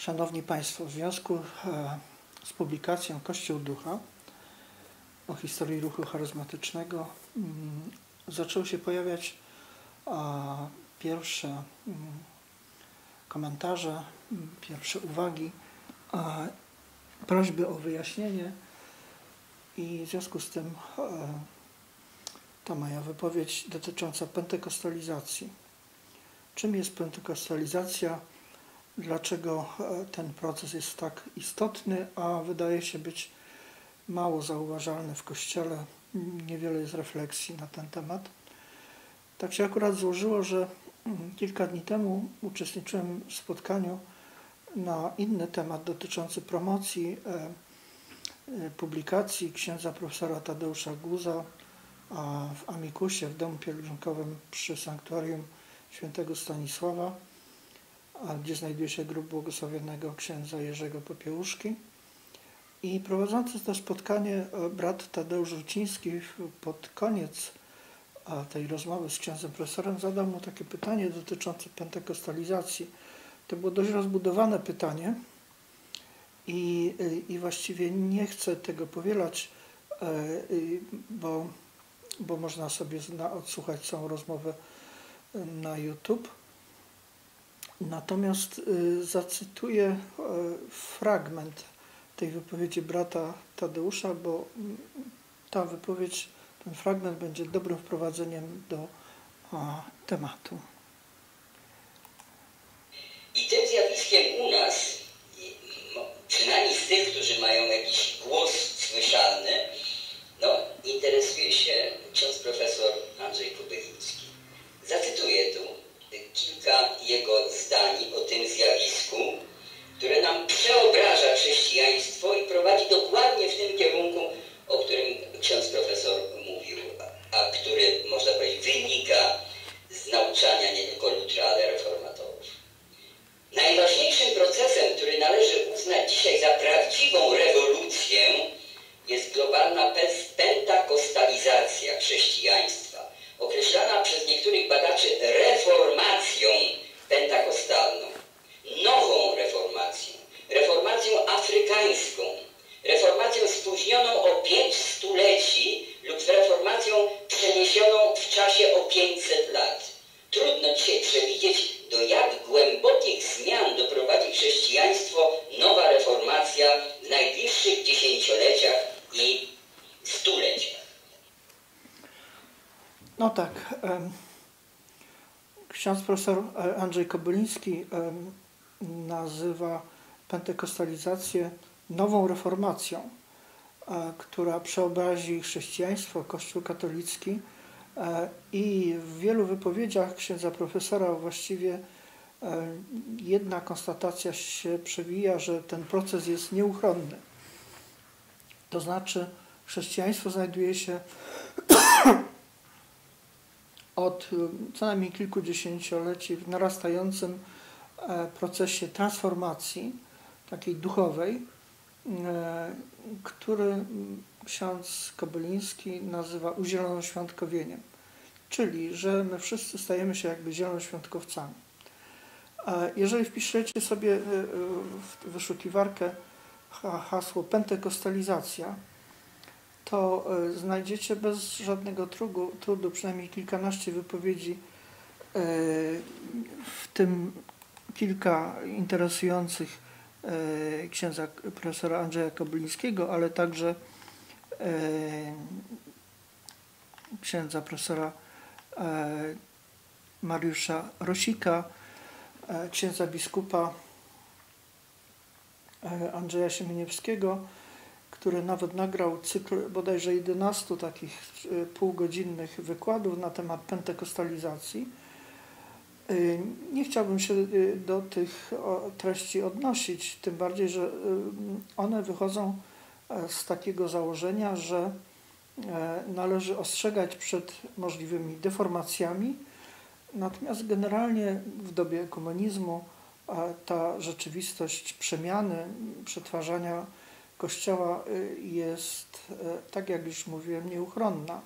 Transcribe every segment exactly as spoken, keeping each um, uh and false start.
Szanowni Państwo, w związku z publikacją Kościół Ducha o historii ruchu charyzmatycznego zaczęły się pojawiać pierwsze komentarze, pierwsze uwagi, prośby o wyjaśnienie i w związku z tym ta moja wypowiedź dotycząca pentekostalizacji. Czym jest pentekostalizacja? Dlaczego ten proces jest tak istotny, a wydaje się być mało zauważalny w Kościele? Niewiele jest refleksji na ten temat. Tak się akurat złożyło, że kilka dni temu uczestniczyłem w spotkaniu na inny temat dotyczący promocji publikacji księdza profesora Tadeusza Guza w Amikusie, w domu pielgrzymkowym przy sanktuarium świętego Stanisława, gdzie znajduje się grób błogosławionego księdza Jerzego Popiełuszki. I prowadzący to spotkanie brat Tadeusz Ruciński pod koniec tej rozmowy z księdzem profesorem zadał mu takie pytanie dotyczące pentekostalizacji. To było dość rozbudowane pytanie i, i właściwie nie chcę tego powielać, bo, bo można sobie odsłuchać całą rozmowę na YouTube. Natomiast zacytuję fragment tej wypowiedzi brata Tadeusza, bo ta wypowiedź, ten fragment będzie dobrym wprowadzeniem do a, tematu. I tym zjawiskiem u nas, przynajmniej z tych, którzy mają jakiś głos słyszalny, no, interesuje się ksiądz profesor Andrzej Kobyliński. Zacytuję tu kilka jego zdań o tym zjawisku, które nam przeobraża chrześcijaństwo i prowadzi dokładnie w tym kierunku, o którym ksiądz profesor mówił, a który, można powiedzieć, wynika z nauczania nie tylko Lutra, ale reformatorów. Najważniejszym procesem, który należy uznać dzisiaj za prawdziwą rewolucję, jest globalna pentakostalizacja chrześcijaństwa, określana przez niektórych badaczy reformacją pentakostalną, nową reformacją, reformacją afrykańską, reformacją spóźnioną o pięć stuleci lub reformacją przeniesioną w czasie o pięćset lat. Trudno dzisiaj przewidzieć, do jak głębokich zmian doprowadzi chrześcijaństwo nowa reformacja w najbliższych dziesięcioleciach i stuleciach. No tak. Ksiądz profesor Andrzej Kobyliński nazywa pentekostalizację nową reformacją, która przeobrazi chrześcijaństwo, Kościół katolicki, i w wielu wypowiedziach księdza profesora właściwie jedna konstatacja się przewija, że ten proces jest nieuchronny. To znaczy chrześcijaństwo znajduje się od co najmniej kilkudziesięcioleci w narastającym procesie transformacji takiej duchowej, który ksiądz Kobyliński nazywa uzielonoświątkowieniem, czyli że my wszyscy stajemy się jakby zielonoświątkowcami. Jeżeli wpiszecie sobie w wyszukiwarkę hasło pentekostalizacja, to znajdziecie bez żadnego trudu, trudu przynajmniej kilkanaście wypowiedzi, w tym kilka interesujących księdza profesora Andrzeja Kobylińskiego, ale także księdza profesora Mariusza Rosika, księdza biskupa Andrzeja Siemieniewskiego, który nawet nagrał cykl bodajże jedenastu takich półgodzinnych wykładów na temat pentekostalizacji. Nie chciałbym się do tych treści odnosić, tym bardziej, że one wychodzą z takiego założenia, że należy ostrzegać przed możliwymi deformacjami, natomiast generalnie w dobie ekumenizmu ta rzeczywistość przemiany, przetwarzania Kościoła jest, tak jak już mówiłem, nieuchronna.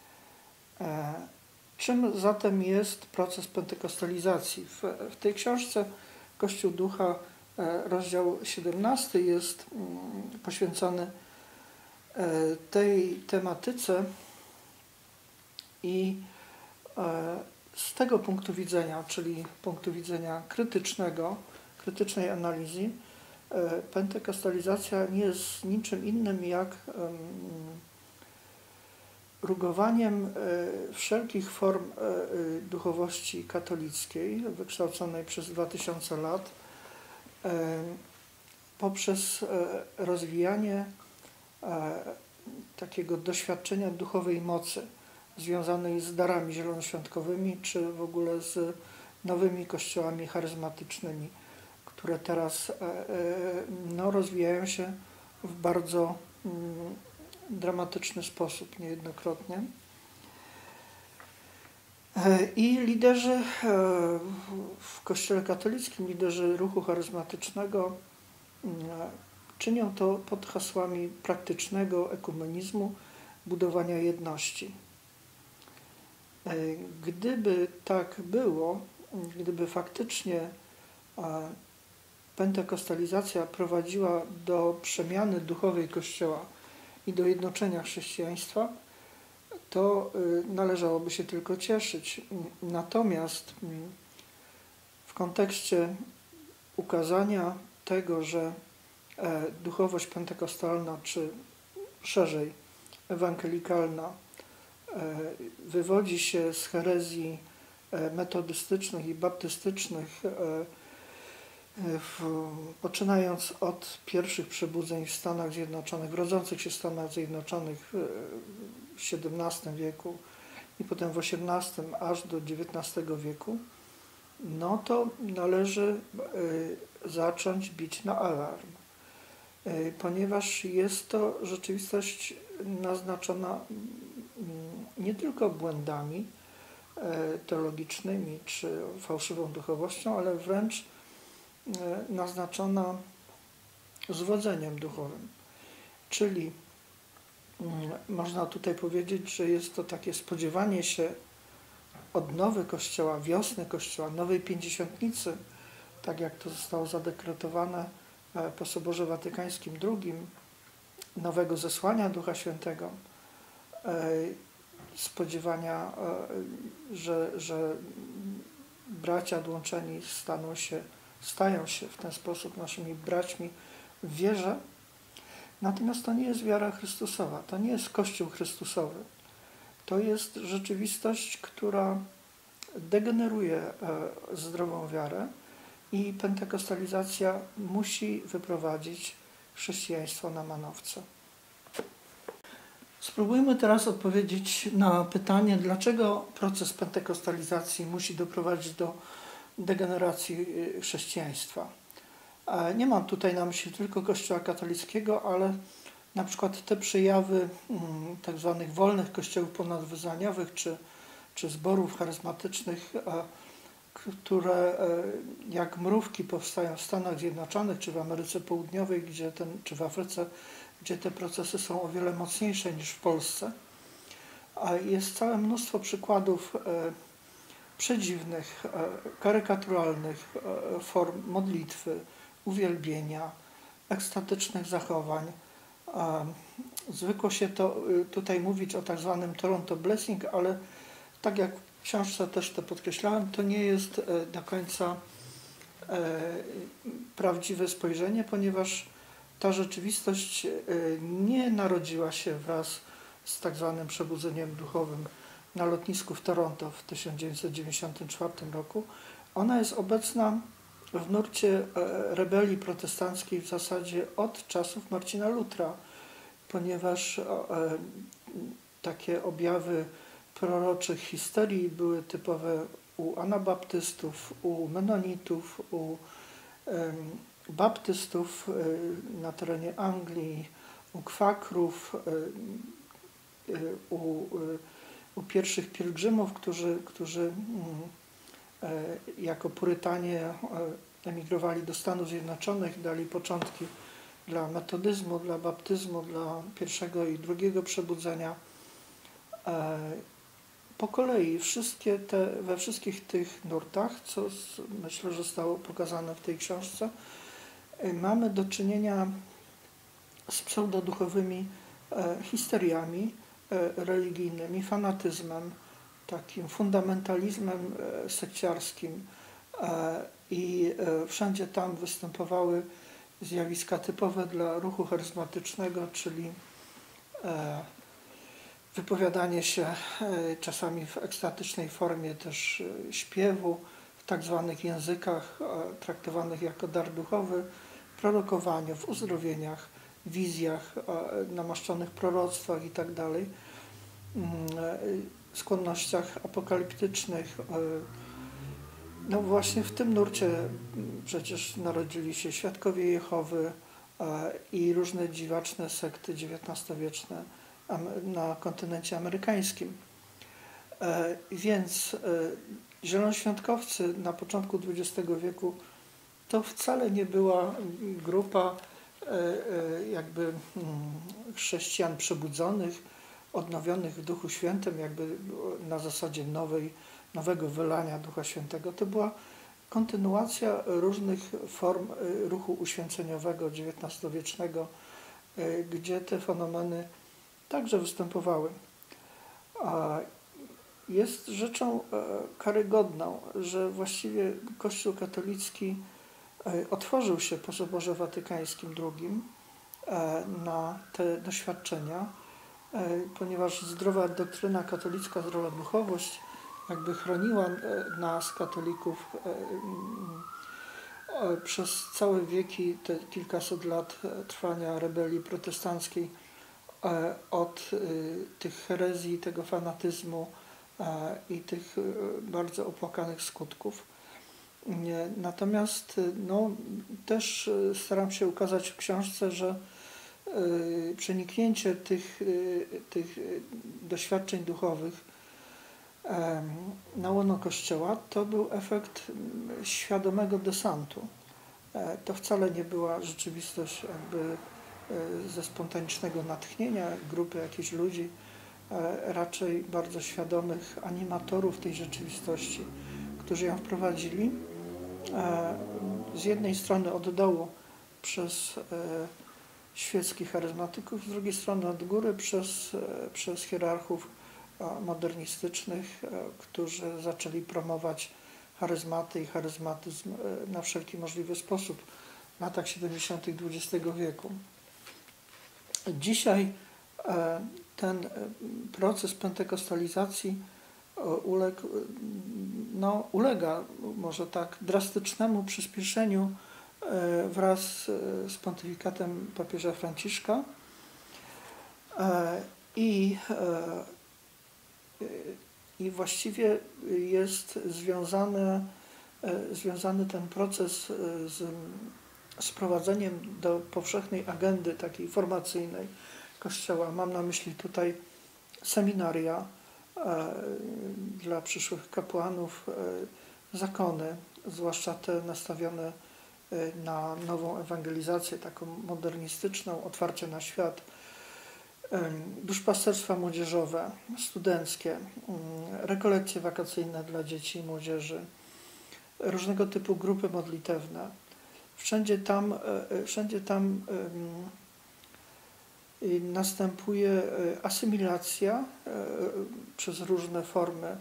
Czym zatem jest proces pentekostalizacji? W, w tej książce Kościół Ducha Rozdział siedemnasty jest poświęcony tej tematyce i z tego punktu widzenia, czyli punktu widzenia krytycznego, krytycznej analizy, pentekostalizacja nie jest niczym innym jak rugowaniem wszelkich form duchowości katolickiej wykształconej przez dwa tysiące lat poprzez rozwijanie takiego doświadczenia duchowej mocy związanej z darami zielonoświątkowymi, czy w ogóle z nowymi kościołami charyzmatycznymi, które teraz no, rozwijają się w bardzo dramatyczny sposób niejednokrotnie. I liderzy w Kościele katolickim, liderzy ruchu charyzmatycznego czynią to pod hasłami praktycznego ekumenizmu, budowania jedności. Gdyby tak było, gdyby faktycznie pentekostalizacja prowadziła do przemiany duchowej Kościoła i do jednoczenia chrześcijaństwa, to należałoby się tylko cieszyć. Natomiast w kontekście ukazania tego, że duchowość pentekostalna, czy szerzej ewangelikalna, wywodzi się z herezji metodystycznych i baptystycznych, poczynając od pierwszych przebudzeń w Stanach Zjednoczonych, w rodzących się Stanach Zjednoczonych w siedemnastym wieku i potem w osiemnastym aż do dziewiętnastego wieku, no to należy zacząć bić na alarm, ponieważ jest to rzeczywistość naznaczona nie tylko błędami teologicznymi czy fałszywą duchowością, ale wręcz naznaczona zwodzeniem duchowym. Czyli można tutaj powiedzieć, że jest to takie spodziewanie się odnowy Kościoła, wiosny Kościoła, nowej pięćdziesiątnicy, tak jak to zostało zadekretowane po Soborze Watykańskim drugim, nowego zesłania Ducha Świętego, spodziewania, że, że bracia odłączeni staną się, stają się w ten sposób naszymi braćmi w wierze. Natomiast to nie jest wiara Chrystusowa, to nie jest Kościół Chrystusowy. To jest rzeczywistość, która degeneruje zdrową wiarę i pentekostalizacja musi wyprowadzić chrześcijaństwo na manowce. Spróbujmy teraz odpowiedzieć na pytanie, dlaczego proces pentekostalizacji musi doprowadzić do degeneracji chrześcijaństwa. Nie mam tutaj na myśli tylko Kościoła katolickiego, ale na przykład te przejawy tak zwanych wolnych kościołów ponadwyznaniowych czy, czy zborów charyzmatycznych, które jak mrówki powstają w Stanach Zjednoczonych czy w Ameryce Południowej, gdzie ten, czy w Afryce, gdzie te procesy są o wiele mocniejsze niż w Polsce. A jest całe mnóstwo przykładów przedziwnych, karykaturalnych form modlitwy, uwielbienia, ekstatycznych zachowań. Zwykło się to tutaj mówić o tak zwanym Toronto Blessing, ale tak jak w książce też to podkreślałem, to nie jest do końca prawdziwe spojrzenie, ponieważ ta rzeczywistość nie narodziła się wraz z tak zwanym przebudzeniem duchowym na lotnisku w Toronto w tysiąc dziewięćset dziewięćdziesiątym czwartym roku. Ona jest obecna w nurcie rebelii protestanckiej w zasadzie od czasów Marcina Lutra, ponieważ takie objawy proroczych histerii były typowe u anabaptystów, u menonitów, u baptystów na terenie Anglii, u kwakrów, u, u pierwszych pielgrzymów, którzy, którzy jako Purytanie emigrowali do Stanów Zjednoczonych, dali początki dla metodyzmu, dla baptyzmu, dla pierwszego i drugiego przebudzenia. Po kolei wszystkie te, we wszystkich tych nurtach, co myślę, że zostało pokazane w tej książce, mamy do czynienia z pseudoduchowymi histeriami religijnymi, fanatyzmem, takim fundamentalizmem sekciarskim i wszędzie tam występowały zjawiska typowe dla ruchu charyzmatycznego, czyli wypowiadanie się czasami w ekstatycznej formie też śpiewu, w tak zwanych językach traktowanych jako dar duchowy, prorokowaniu, w uzdrowieniach, wizjach, namaszczonych proroctwach itd., skłonnościach apokaliptycznych. No właśnie w tym nurcie przecież narodzili się Świadkowie Jehowy i różne dziwaczne sekty dziewiętnastowieczne na kontynencie amerykańskim. Więc zielonoświątkowcy na początku dwudziestego wieku to wcale nie była grupa jakby chrześcijan przebudzonych, odnowionych w Duchu Świętym, jakby na zasadzie nowej, nowego wylania Ducha Świętego. To była kontynuacja różnych form ruchu uświęceniowego dziewiętnastowiecznego, gdzie te fenomeny także występowały. Jest rzeczą karygodną, że właściwie Kościół katolicki otworzył się po Soborze Watykańskim drugim na te doświadczenia, ponieważ zdrowa doktryna katolicka, zdrowa duchowość jakby chroniła nas, katolików, przez całe wieki, te kilkaset lat trwania rebelii protestanckiej, od tych herezji, tego fanatyzmu i tych bardzo opłakanych skutków. Natomiast no, też staram się ukazać w książce, że przeniknięcie tych, tych doświadczeń duchowych na łono Kościoła to był efekt świadomego desantu. To wcale nie była rzeczywistość jakby ze spontanicznego natchnienia grupy jakichś ludzi, raczej bardzo świadomych animatorów tej rzeczywistości, którzy ją wprowadzili z jednej strony od dołu przez świeckich charyzmatyków, z drugiej strony od góry przez, przez hierarchów modernistycznych, którzy zaczęli promować charyzmaty i charyzmatyzm na wszelki możliwy sposób w latach siedemdziesiątych dwudziestego wieku. Dzisiaj ten proces pentekostalizacji uległ, no, ulega może tak drastycznemu przyspieszeniu wraz z pontyfikatem papieża Franciszka i, i właściwie jest związany, związany ten proces z sprowadzeniem do powszechnej agendy takiej formacyjnej Kościoła. Mam na myśli tutaj seminaria dla przyszłych kapłanów, zakony, zwłaszcza te nastawione na nową ewangelizację, taką modernistyczną, otwarcie na świat, duszpasterstwa młodzieżowe, studenckie, rekolekcje wakacyjne dla dzieci i młodzieży, różnego typu grupy modlitewne. Wszędzie tam, wszędzie tam następuje asymilacja przez różne formy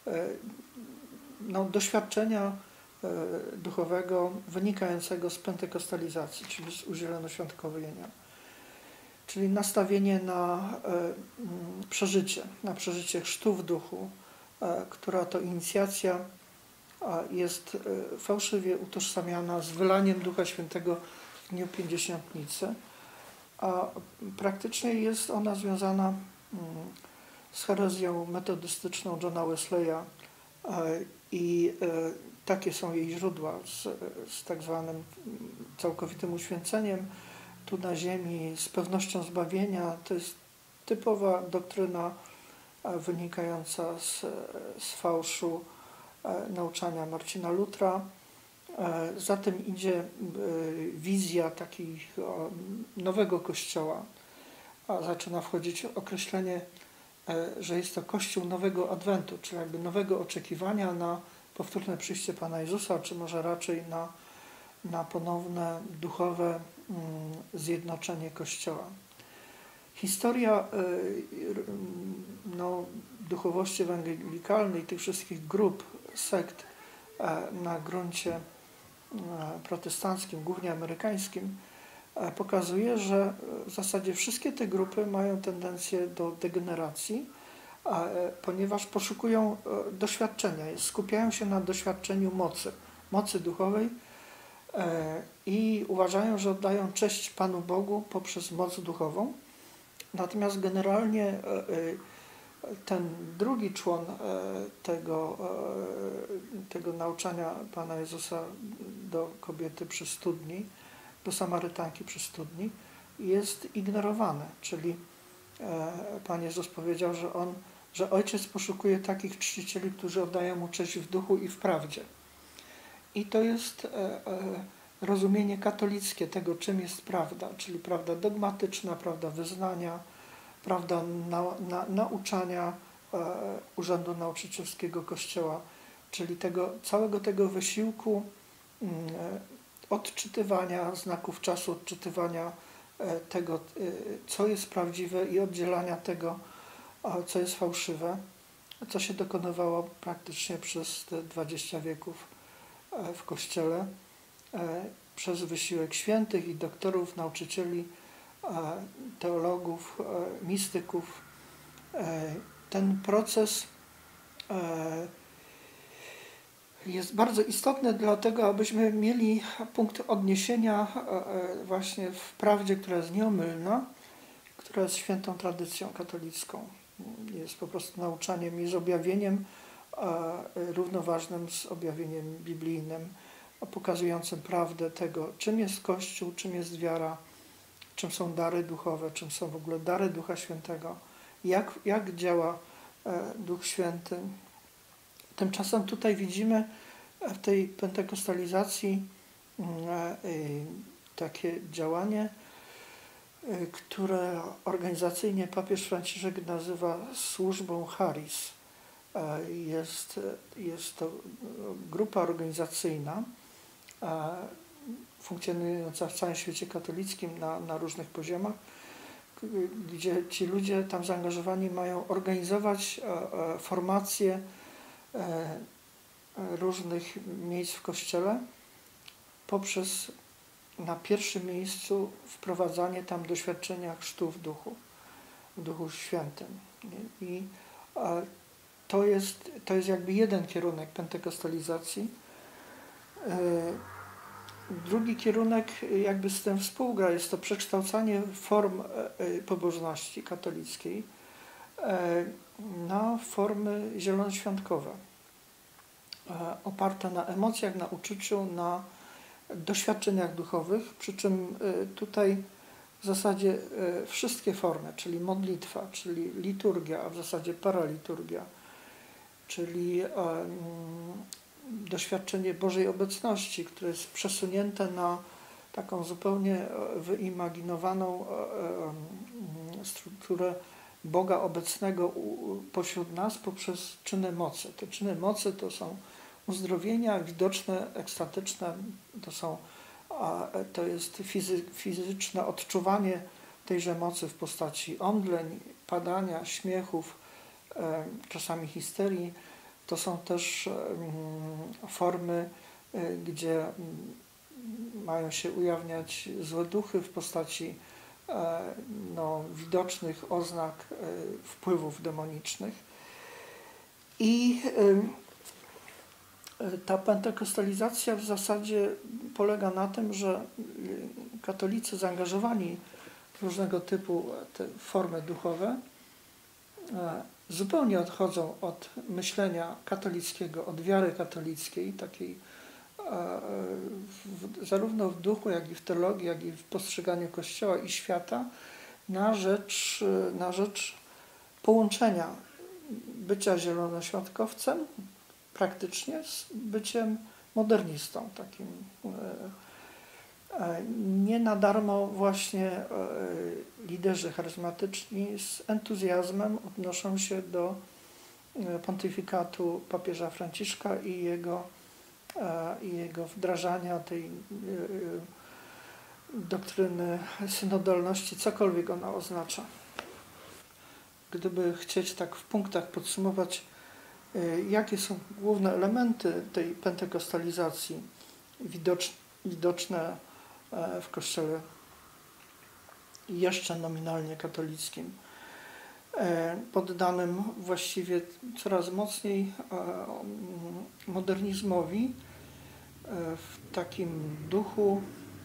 no, doświadczenia duchowego wynikającego z pentekostalizacji, czyli z uzielonoświątkowienia. Czyli nastawienie na przeżycie, na przeżycie chrztu w duchu, która to inicjacja jest fałszywie utożsamiana z wylaniem Ducha Świętego w dniu Pięćdziesiątnicy, a praktycznie jest ona związana z herezją metodystyczną Johna Wesleya i takie są jej źródła z, z tak zwanym całkowitym uświęceniem tu na ziemi, z pewnością zbawienia. To jest typowa doktryna wynikająca z, z fałszu nauczania Marcina Lutra. Za tym idzie wizja takiego nowego Kościoła, a zaczyna wchodzić określenie, że jest to Kościół nowego Adwentu, czyli jakby nowego oczekiwania na powtórne przyjście Pana Jezusa, czy może raczej na na ponowne duchowe zjednoczenie Kościoła. Historia no, duchowości ewangelikalnej, tych wszystkich grup, sekt na gruncie protestanckim, głównie amerykańskim, pokazuje, że w zasadzie wszystkie te grupy mają tendencję do degeneracji, ponieważ poszukują doświadczenia, skupiają się na doświadczeniu mocy, mocy duchowej i uważają, że oddają cześć Panu Bogu poprzez moc duchową. Natomiast generalnie ten drugi człon tego, tego nauczania Pana Jezusa do kobiety przy studni, do Samarytanki przy studni, jest ignorowany. Czyli Pan Jezus powiedział, że, on, że Ojciec poszukuje takich czcicieli, którzy oddają Mu cześć w duchu i w prawdzie. I to jest rozumienie katolickie tego, czym jest prawda, czyli prawda dogmatyczna, prawda wyznania, prawda na, na, nauczania e, Urzędu Nauczycielskiego Kościoła, czyli tego, całego tego wysiłku e, odczytywania znaków czasu, odczytywania e, tego, e, co jest prawdziwe i oddzielania tego, e, co jest fałszywe, co się dokonywało praktycznie przez te dwadzieścia wieków e, w Kościele, e, przez wysiłek świętych i doktorów, nauczycieli, teologów, mistyków. Ten proces jest bardzo istotny dlatego, abyśmy mieli punkt odniesienia właśnie w prawdzie, która jest nieomylna, która jest świętą tradycją katolicką. Jest po prostu nauczaniem, jest objawieniem równoważnym z objawieniem biblijnym, pokazującym prawdę tego, czym jest Kościół, czym jest wiara, czym są dary duchowe, czym są w ogóle dary Ducha Świętego, jak, jak działa Duch Święty. Tymczasem tutaj widzimy w tej pentekostalizacji takie działanie, które organizacyjnie papież Franciszek nazywa służbą charis. Jest, jest to grupa organizacyjna, funkcjonująca w całym świecie katolickim na, na różnych poziomach, gdzie ci ludzie tam zaangażowani mają organizować e, e, formacje e, różnych miejsc w Kościele poprzez na pierwszym miejscu wprowadzanie tam doświadczenia chrztu w duchu, w Duchu Świętym. I e, to jest, to jest jakby jeden kierunek pentekostalizacji. E, Drugi kierunek jakby z tym współgra, jest to przekształcanie form pobożności katolickiej na formy zielonoświątkowe, oparte na emocjach, na uczuciu, na doświadczeniach duchowych, przy czym tutaj w zasadzie wszystkie formy, czyli modlitwa, czyli liturgia, a w zasadzie paraliturgia, czyli doświadczenie Bożej obecności, które jest przesunięte na taką zupełnie wyimaginowaną strukturę Boga obecnego pośród nas poprzez czyny mocy. Te czyny mocy to są uzdrowienia widoczne, ekstatyczne, to, są, to jest fizy, fizyczne odczuwanie tejże mocy w postaci omdleń, padania, śmiechów, czasami histerii. To są też formy, gdzie mają się ujawniać złe duchy w postaci no, widocznych oznak wpływów demonicznych. I ta pentekostalizacja w zasadzie polega na tym, że katolicy zaangażowani w różnego typu te formy duchowe zupełnie odchodzą od myślenia katolickiego, od wiary katolickiej, takiej w, zarówno w duchu, jak i w teologii, jak i w postrzeganiu Kościoła i świata, na rzecz, na rzecz połączenia bycia zielonoświątkowcem praktycznie z byciem modernistą, takim. Nie na darmo właśnie liderzy charyzmatyczni z entuzjazmem odnoszą się do pontyfikatu papieża Franciszka i jego i jego wdrażania tej doktryny synodalności, cokolwiek ona oznacza. Gdyby chcieć tak w punktach podsumować, jakie są główne elementy tej pentekostalizacji widoczne w Kościele jeszcze nominalnie katolickim, poddanym właściwie coraz mocniej modernizmowi, w takim duchu,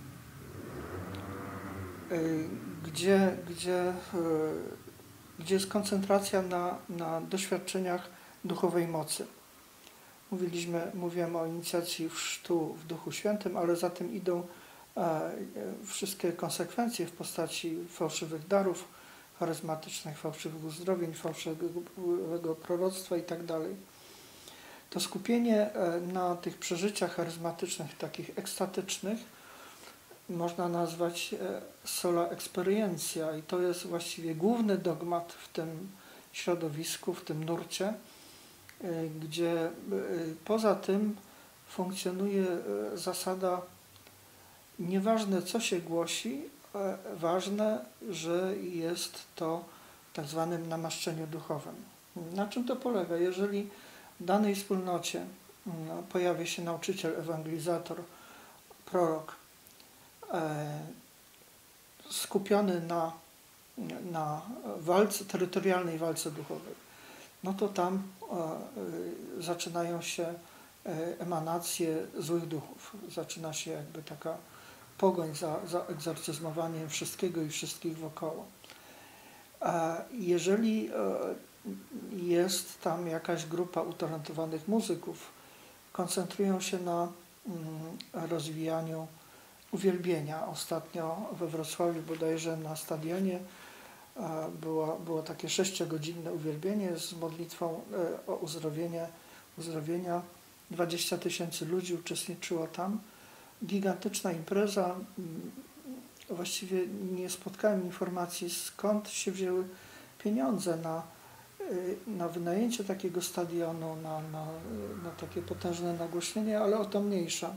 gdzie, gdzie, gdzie jest koncentracja na, na doświadczeniach duchowej mocy. Mówiliśmy, mówiłem o inicjacji w chrztu w Duchu Świętym, ale za tym idą wszystkie konsekwencje w postaci fałszywych darów charyzmatycznych, fałszywych uzdrowień, fałszywego proroctwa itd. To skupienie na tych przeżyciach charyzmatycznych, takich ekstatycznych, można nazwać sola experientia i to jest właściwie główny dogmat w tym środowisku, w tym nurcie, gdzie poza tym funkcjonuje zasada nieważne co się głosi, ważne, że jest to w tak zwanym namaszczeniu duchowym. Na czym to polega? Jeżeli w danej wspólnocie pojawia się nauczyciel, ewangelizator, prorok skupiony na, na walce, terytorialnej walce duchowej, no to tam zaczynają się emanacje złych duchów. Zaczyna się jakby taka pogoń za, za egzorcyzmowaniem wszystkiego i wszystkich wokoło. A jeżeli jest tam jakaś grupa utalentowanych muzyków, koncentrują się na rozwijaniu uwielbienia. Ostatnio we Wrocławiu bodajże na stadionie było, było takie sześciogodzinne uwielbienie z modlitwą o uzdrowienie, uzdrowienia. dwadzieścia tysięcy ludzi uczestniczyło tam. Gigantyczna impreza. Właściwie nie spotkałem informacji, skąd się wzięły pieniądze na, na wynajęcie takiego stadionu, na, na, na takie potężne nagłośnienie, ale o to mniejsza.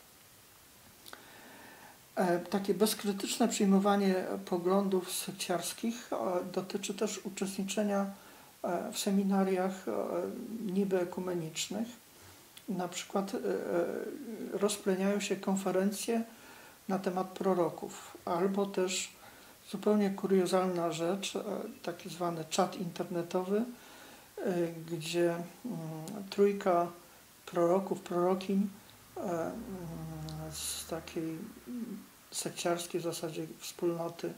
Takie bezkrytyczne przyjmowanie poglądów sekciarskich dotyczy też uczestniczenia w seminariach niby ekumenicznych. Na przykład rozpleniają się konferencje na temat proroków, albo też zupełnie kuriozalna rzecz, taki zwany czat internetowy, gdzie trójka proroków, prorokiń z takiej sekciarskiej w zasadzie wspólnoty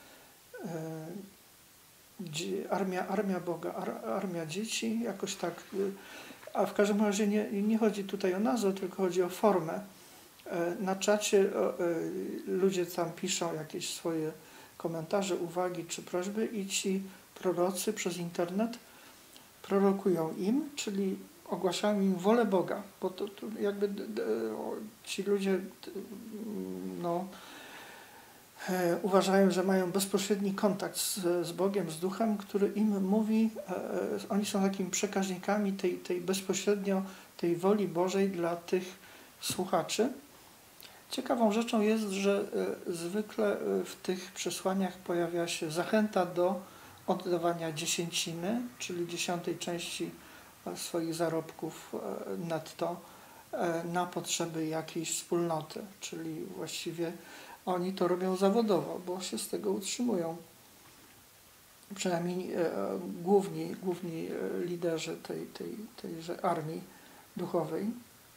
armia, armia Boga, armia dzieci, jakoś tak, a w każdym razie nie, nie chodzi tutaj o nazwę, tylko chodzi o formę. Na czacie ludzie tam piszą jakieś swoje komentarze, uwagi czy prośby i ci prorocy przez internet prorokują im, czyli ogłaszają im wolę Boga, bo to, to jakby ci ludzie no, e, uważają, że mają bezpośredni kontakt z, z Bogiem, z Duchem, który im mówi, e, oni są takimi przekaźnikami tej, tej bezpośrednio tej woli Bożej dla tych słuchaczy. Ciekawą rzeczą jest, że e, zwykle w tych przesłaniach pojawia się zachęta do oddawania dziesięciny, czyli dziesiątej części swoich zarobków netto na potrzeby jakiejś wspólnoty, czyli właściwie oni to robią zawodowo, bo się z tego utrzymują. Przynajmniej główni, główni liderzy tej, tej, tejże armii duchowej.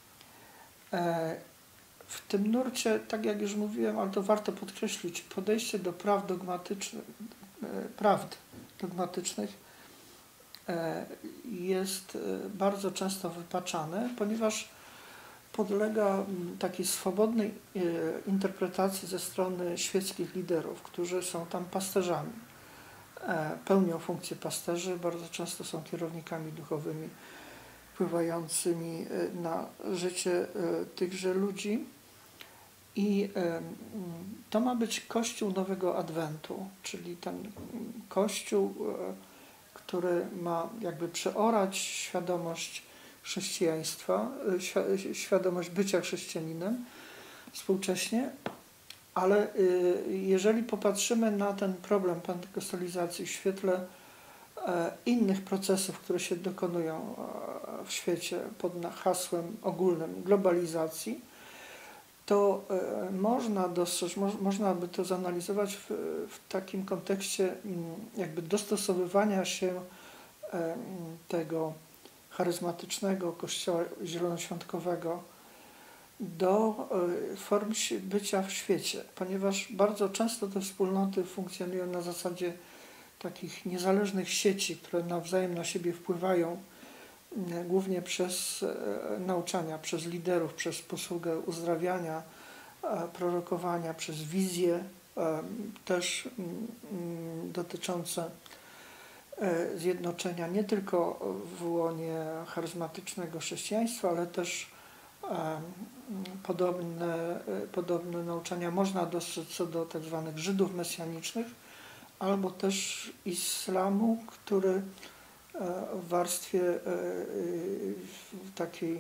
W tym nurcie, tak jak już mówiłem, ale to warto podkreślić, podejście do praw dogmatycznych, prawd dogmatycznych jest bardzo często wypaczane, ponieważ podlega takiej swobodnej interpretacji ze strony świeckich liderów, którzy są tam pasterzami. Pełnią funkcję pasterzy, bardzo często są kierownikami duchowymi wpływającymi na życie tychże ludzi. I to ma być Kościół Nowego Adwentu, czyli ten Kościół, który ma jakby przeorać świadomość chrześcijaństwa, świ- świadomość bycia chrześcijaninem współcześnie, ale jeżeli popatrzymy na ten problem pentekostalizacji w świetle innych procesów, które się dokonują w świecie pod hasłem ogólnym globalizacji, to można dostrzec, można by to zanalizować w, w takim kontekście jakby dostosowywania się tego charyzmatycznego kościoła zielonoświątkowego do form bycia w świecie, ponieważ bardzo często te wspólnoty funkcjonują na zasadzie takich niezależnych sieci, które nawzajem na siebie wpływają, głównie przez nauczania, przez liderów, przez posługę uzdrawiania, prorokowania, przez wizje też dotyczące zjednoczenia nie tylko w łonie charyzmatycznego chrześcijaństwa, ale też podobne, podobne nauczania można dostrzec co do tak zwanych Żydów mesjanicznych, albo też islamu, który w warstwie takiej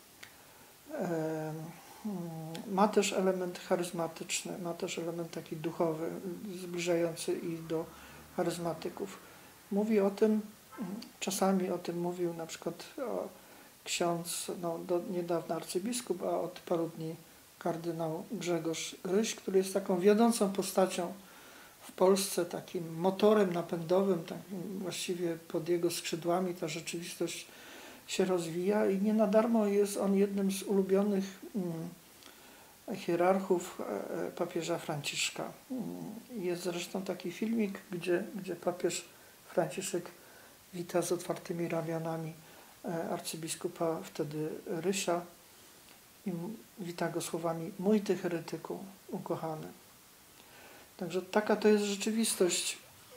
ma też element charyzmatyczny, ma też element taki duchowy, zbliżający ich do charyzmatyków. Mówi o tym, czasami o tym mówił na przykład ksiądz, no, do niedawna arcybiskup, a od paru dni kardynał Grzegorz Ryś, który jest taką wiodącą postacią w Polsce, takim motorem napędowym, takim właściwie pod jego skrzydłami ta rzeczywistość się rozwija i nie na darmo jest on jednym z ulubionych hierarchów papieża Franciszka. Jest zresztą taki filmik, gdzie, gdzie papież Franciszek wita z otwartymi ramionami arcybiskupa wtedy Rysia i wita go słowami: mój ty heretyku ukochany. Także taka to jest rzeczywistość.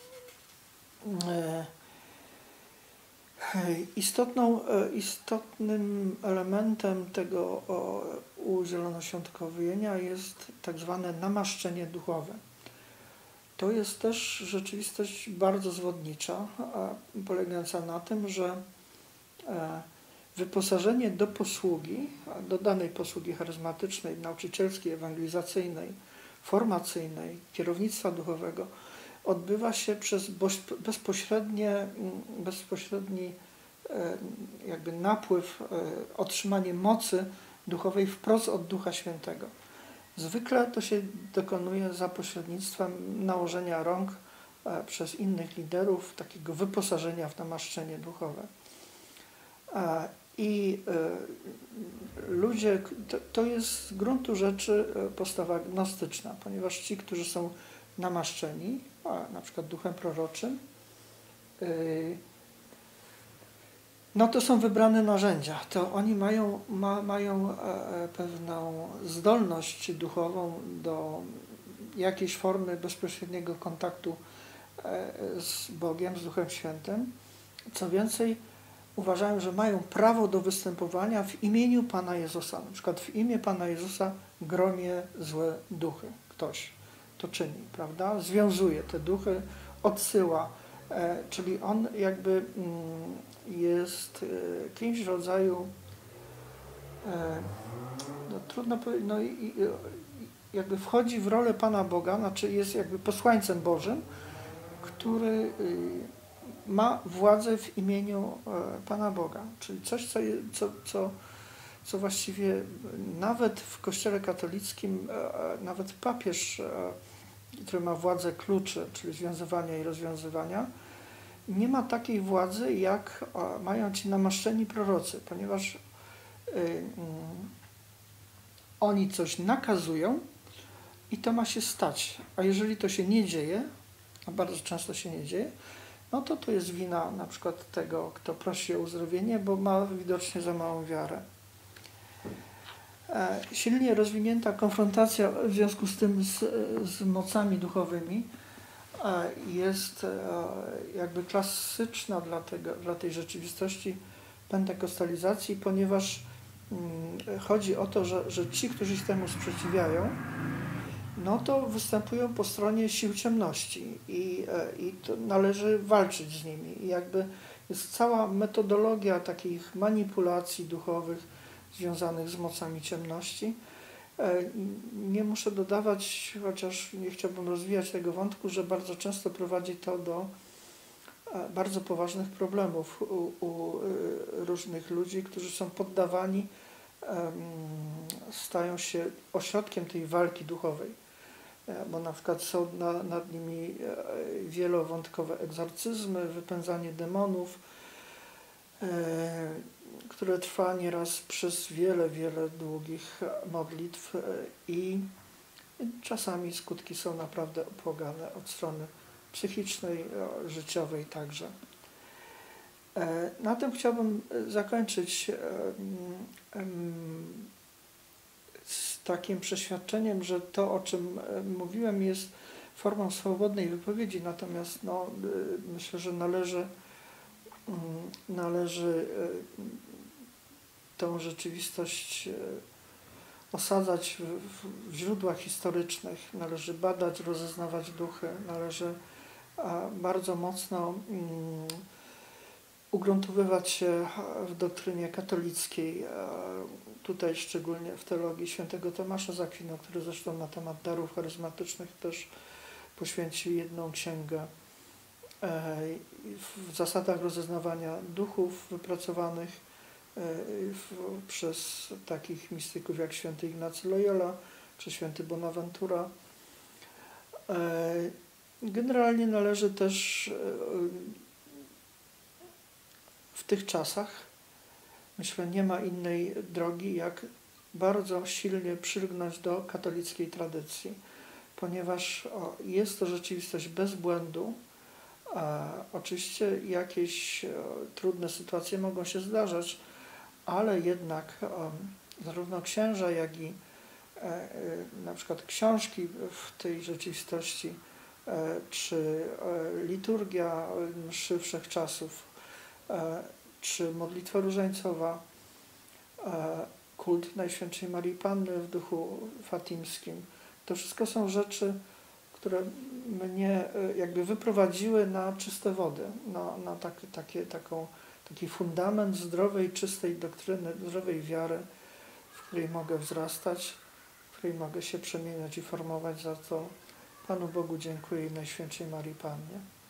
Istotną, istotnym elementem tego uzielonoświątkowienia jest tak zwane namaszczenie duchowe. To jest też rzeczywistość bardzo zwodnicza, polegająca na tym, że wyposażenie do posługi, do danej posługi charyzmatycznej, nauczycielskiej, ewangelizacyjnej, formacyjnej, kierownictwa duchowego odbywa się przez bezpośrednie, bezpośredni jakby napływ, otrzymanie mocy duchowej wprost od Ducha Świętego. Zwykle to się dokonuje za pośrednictwem nałożenia rąk przez innych liderów, takiego wyposażenia w namaszczenie duchowe. I ludzie, to, to jest z gruntu rzeczy postawa gnostyczna, ponieważ ci, którzy są namaszczeni, na przykład duchem proroczym, no to są wybrane narzędzia. To oni mają, ma, mają pewną zdolność duchową do jakiejś formy bezpośredniego kontaktu z Bogiem, z Duchem Świętym. Co więcej, uważają, że mają prawo do występowania w imieniu Pana Jezusa. Na przykład w imię Pana Jezusa gromie złe duchy. Ktoś to czyni, prawda? Związuje te duchy, odsyła. E, czyli on jakby mm, jest e, kimś w rodzaju, e, no, trudno powiedzieć, no, i, jakby wchodzi w rolę Pana Boga, znaczy jest jakby posłańcem Bożym, który y, ma władzę w imieniu Pana Boga, czyli coś, co, co, co, co właściwie nawet w Kościele katolickim, nawet papież, który ma władzę kluczy, czyli związywania i rozwiązywania, nie ma takiej władzy, jak mają ci namaszczeni prorocy, ponieważ oni coś nakazują i to ma się stać, a jeżeli to się nie dzieje, a bardzo często się nie dzieje, no to to jest wina na przykład tego, kto prosi o uzdrowienie, bo ma widocznie za małą wiarę. Silnie rozwinięta konfrontacja w związku z tym z, z mocami duchowymi jest jakby klasyczna dla, tego, dla tej rzeczywistości pentekostalizacji, ponieważ chodzi o to, że, że ci, którzy się temu sprzeciwiają, no to występują po stronie sił ciemności i, i to należy walczyć z nimi. I jakby Jest cała metodologia takich manipulacji duchowych związanych z mocami ciemności. Nie muszę dodawać, chociaż nie chciałbym rozwijać tego wątku, że bardzo często prowadzi to do bardzo poważnych problemów u, u różnych ludzi, którzy są poddawani, stają się ośrodkiem tej walki duchowej, bo na przykład są na, nad nimi wielowątkowe egzorcyzmy, wypędzanie demonów, które trwa nieraz przez wiele, wiele długich modlitw i czasami skutki są naprawdę opłakane od strony psychicznej, życiowej także. Na tym chciałbym zakończyć z takim przeświadczeniem, że to, o czym mówiłem, jest formą swobodnej wypowiedzi, natomiast no, myślę, że należy, należy tą rzeczywistość osadzać w, w źródłach historycznych, należy badać, rozeznawać duchy, należy bardzo mocno ugruntowywać się w doktrynie katolickiej, tutaj szczególnie w teologii świętego Tomasza z Akwinu, który zresztą na temat darów charyzmatycznych też poświęcił jedną księgę, w zasadach rozeznawania duchów wypracowanych przez takich mistyków jak święty Ignacy Loyola czy święty Bonaventura. Generalnie należy też w tych czasach, myślę, nie ma innej drogi, jak bardzo silnie przylgnąć do katolickiej tradycji, ponieważ o, jest to rzeczywistość bez błędu. A oczywiście jakieś o, trudne sytuacje mogą się zdarzać, ale jednak o, zarówno księża, jak i e, e, na przykład książki w tej rzeczywistości, e, czy e, liturgia mszy wszechczasów, e, czy modlitwa różańcowa, e, kult Najświętszej Marii Panny w duchu fatimskim. To wszystko są rzeczy, które mnie jakby wyprowadziły na czyste wody, na, na tak, takie, taką, taki fundament zdrowej, czystej doktryny, zdrowej wiary, w której mogę wzrastać, w której mogę się przemieniać i formować. Za to Panu Bogu dziękuję i Najświętszej Marii Pannie.